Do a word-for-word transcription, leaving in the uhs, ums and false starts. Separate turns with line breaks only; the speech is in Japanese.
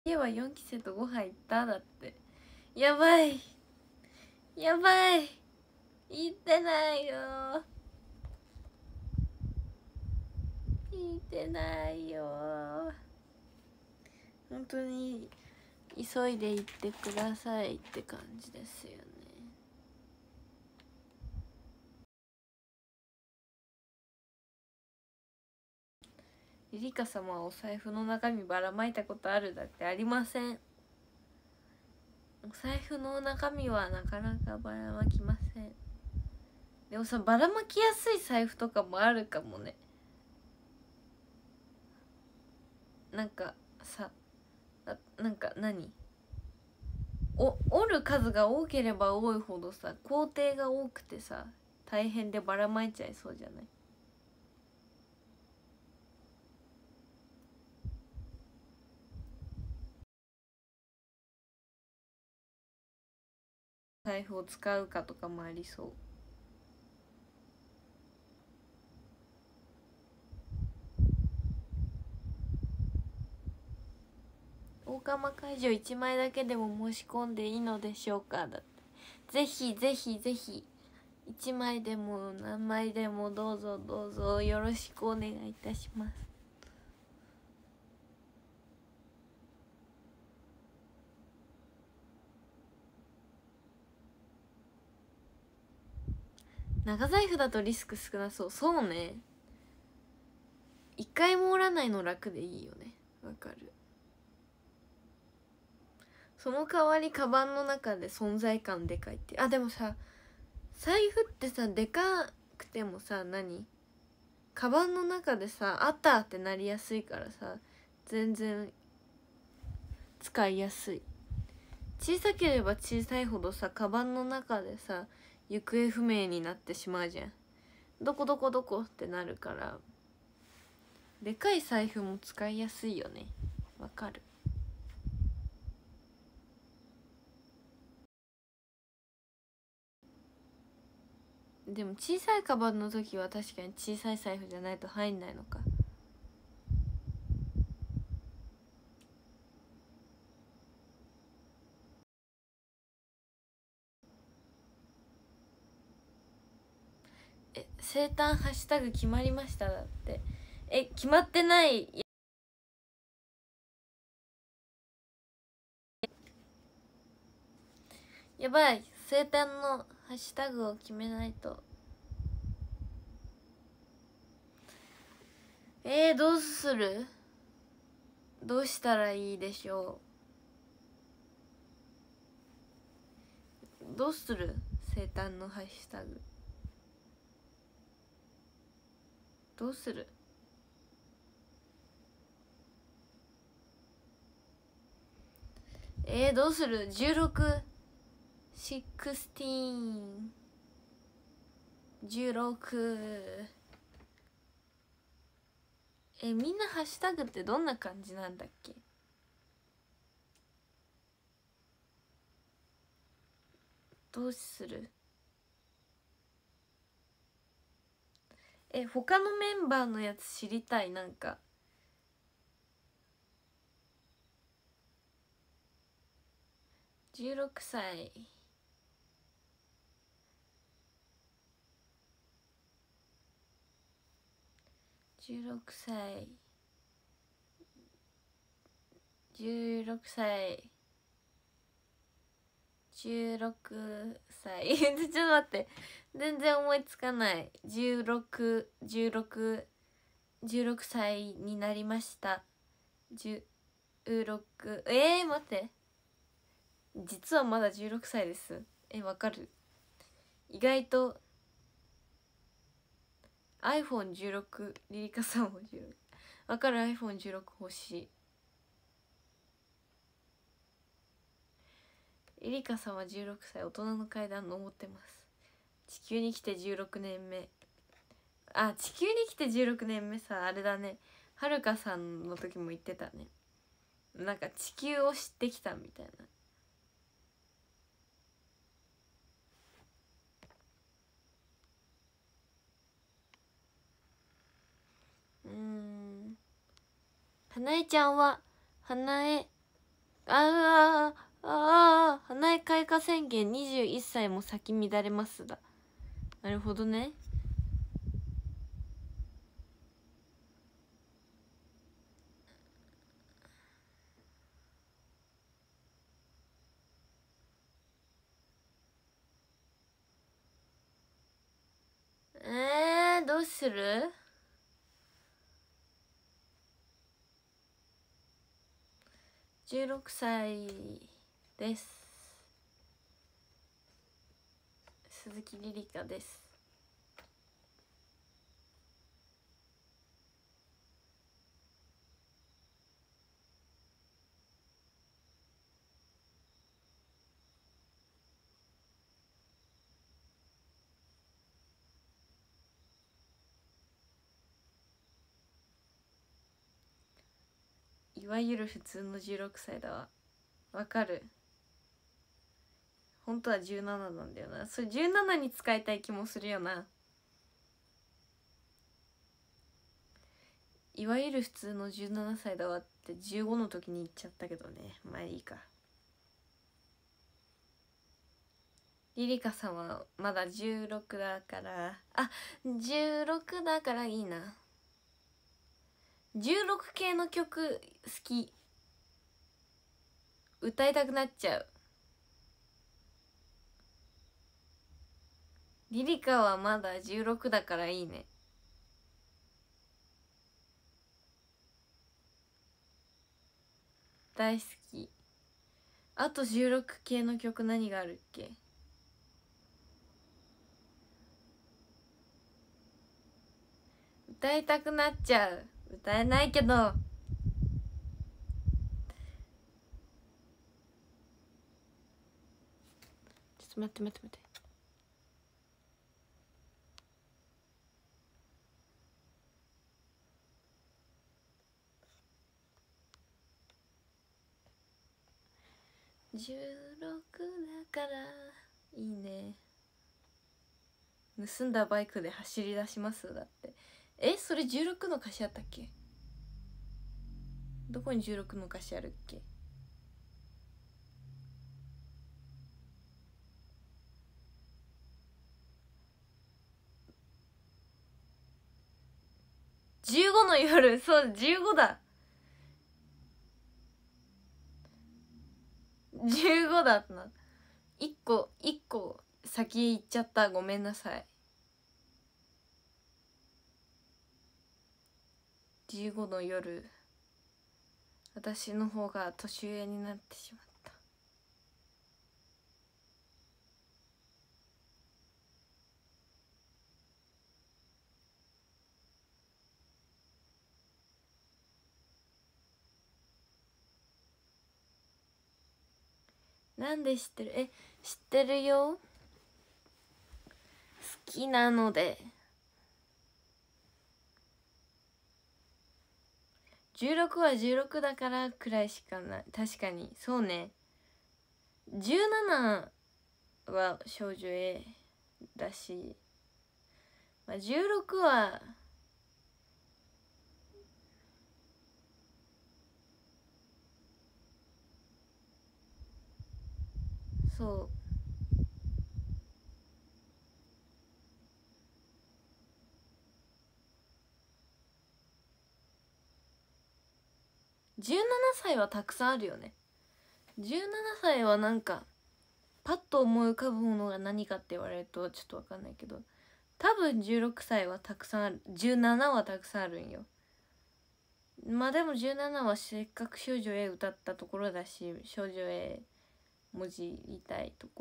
家はよんきせとご飯行っただって。やばいやばい、行ってないよ、行ってないよ。本当に急いで行ってくださいって感じですよね。リリカ様はお財布の中身ばらまいたことある？だってありません。お財布の中身はなかなかばらまきません。でもさ、ばらまきやすい財布とかもあるかもね。なんかさ、なんか何お折る数が多ければ多いほどさ、工程が多くてさ大変でばらまいちゃいそうじゃない？財布を使うかとかもありそう。大釜会場いちまいだけでも申し込んでいいのでしょうか？だってぜひぜひぜひいちまいでも何枚でもどうぞどうぞよろしくお願いいたします。長財布だとリスク少なそう。そうね、一回も折らないの楽でいいよね。わかる。その代わりカバンの中で存在感でかいって。あ、でもさ、財布ってさでかくてもさ、何カバンの中でさあったってなりやすいからさ、全然使いやすい。小さければ小さいほどさ、カバンの中でさ行方不明になってしまうじゃん。どこどこどこってなるから、でかい財布も使いやすいよね。わかる。でも小さいカバンの時は確かに小さい財布じゃないと入んないのか。え、生誕ハッシュタグ決まりましただって。え、決まってない。やばい、生誕のハッシュタグを決めないと。えー、どうする？どうしたらいいでしょう？どうする？生誕のハッシュタグどうする？えー、どうする？ じゅうろく じゅうろく じゅうろく。え、みんなハッシュタグってどんな感じなんだっけ？どうする？え、他のメンバーのやつ知りたい。なんかじゅうろくさいじゅうろくさいじゅうろくさいじゅうろくさいちょっと待って、全然思いつかない。じゅうろく、じゅうろく、じゅうろくさいになりました。じゅうろく、えー、待って、実はまだじゅうろくさいです。え、わかる？意外と アイフォンじゅうろく、リリカさんもじゅうろく。わかる？ アイフォンじゅうろく 欲しい。リリカさんはじゅうろくさい、大人の階段登ってます。地球に来てじゅうろくねんめ。あ、地球に来てじゅうろくねんめさ、あれだね、はるかさんの時も言ってたね。なんか地球を知ってきたみたいな。うーん、花江ちゃんは花江あーあー花江開花宣言にじゅういっさいも咲き乱れますだ。なるほどね。えー、どうする？じゅうろくさいです。鈴木リリカです。いわゆる普通のじゅうろくさいだわ。わかる。本当はじゅうなななんだよな。それじゅうななに使いたい気もするよな。いわゆる普通のじゅうななさいだわってじゅうごの時に言っちゃったけどね。まあいいか。リリカさんはまだじゅうろくだから、あ、じゅうろくだからいいな。じゅうろく系の曲好き。歌いたくなっちゃう。リリカはまだじゅうろくだからいいね。大好き。あとじゅうろく系の曲何があるっけ？歌いたくなっちゃう。歌えないけど。ちょっと待って待って待って。じゅうろくだからいいね。盗んだバイクで走り出しますだって。え、それじゅうろくの歌詞あったっけ？どこにじゅうろくの歌詞あるっけ？じゅうごの夜、そうじゅうごだ。じゅうごだったな。いっこいっこ先行っちゃった。ごめんなさい。じゅうごの夜、私の方が年上になってしまった。なんで知ってる？え、知ってるよ。好きなので。じゅうろくはじゅうろくだからくらいしかない。確かにそうね。じゅうななは少女 A だし、まあ、じゅうろくはそうじゅうななさいはたくさんあるよね。じゅうななさいはなんかパッと思い浮かぶものが何かって言われるとちょっと分かんないけど、多分じゅうろくさいはたくさんある。じゅうななはたくさんあるんよ。まあでもじゅうななはせっかく少女 A 歌ったところだし、少女 A 文字言いたいところ